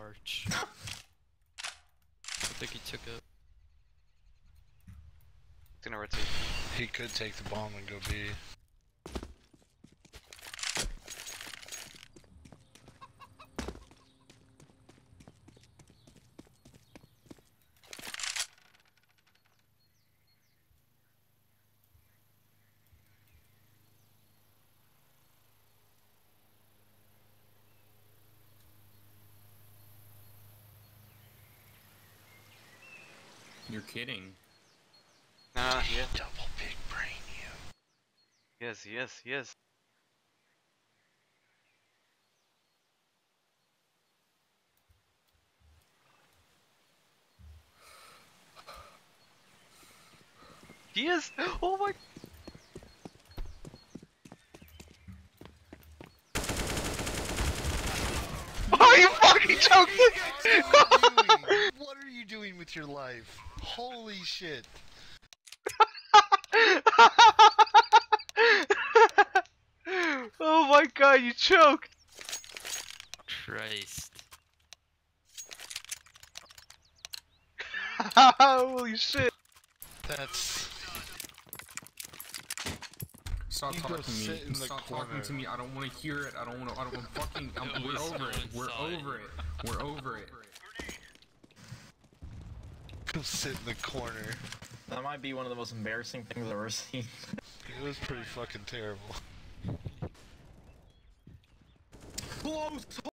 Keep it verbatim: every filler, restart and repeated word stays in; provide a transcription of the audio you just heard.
arch. I think he took it. He's gonna rotate. He could take the bomb and go B. You're kidding. Nah, yeah. Double big brain you. Yes, yes, yes. He is! Oh my... Oh, you fucking choked it! What are you doing with your life? Holy shit. Oh my god, you choked! Christ. Holy shit! That's... Stop You go talking to me. sit in the Stop corner. talking to me. I don't want to hear it. I don't want to. I don't want to fucking. I'm, It we're was over it. We're inside. over it. We're over it. Go sit in the corner. That might be one of the most embarrassing things I've ever seen. It was pretty fucking terrible. Close.